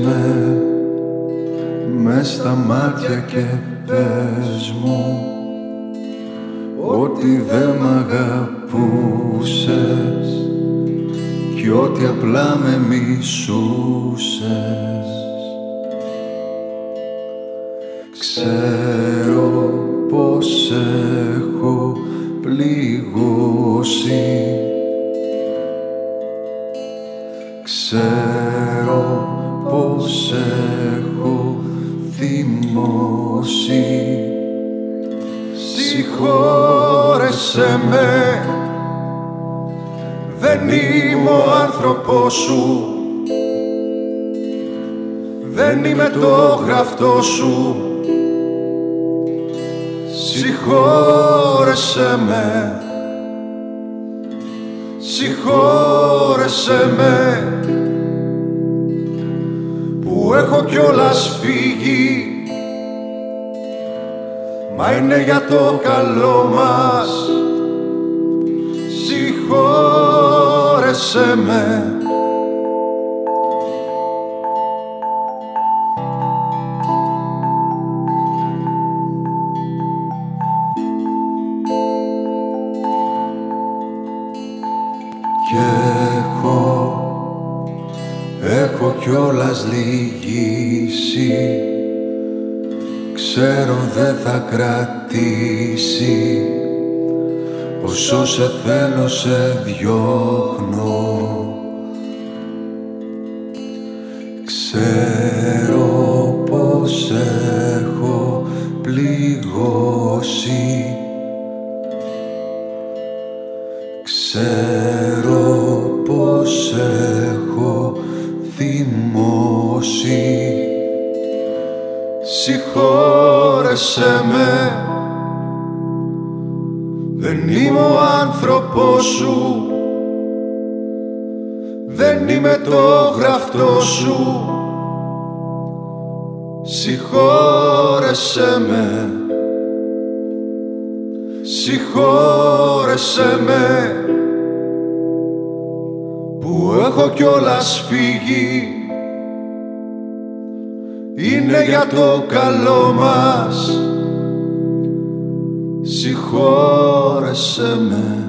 με μες στα μάτια και πες μου ότι δεν μ' αγαπούσες κι ότι απλά με μισούσες. Ξέρω πως έχω πληγώσει, ξέρω πως έχω θυμώσει. Συγχώρεσέ με, δεν είμαι ο άνθρωπός σου, δεν είμαι το γραφτό σου. Συγχώρεσέ με, συγχώρεσέ με που έχω κιόλας φύγει, μα είναι για το καλό μας. Συγχώρεσέ με. Και έχω κιόλας λυγίσει, ξέρω δεν θα κρατήσει, όσο σε θέλω σε διώχνω. Ξέρω πως έχω πληγώσει, ξέρω πως έχω θυμώσει. Συγχώρεσέ με, δεν είμαι ο άνθρωπός σου, δεν είμαι το γραφτό σου. Συγχώρεσέ με, συγχώρεσέ με που έχω κιόλας φύγει, είναι για το καλό μας. Συγχώρεσέ με.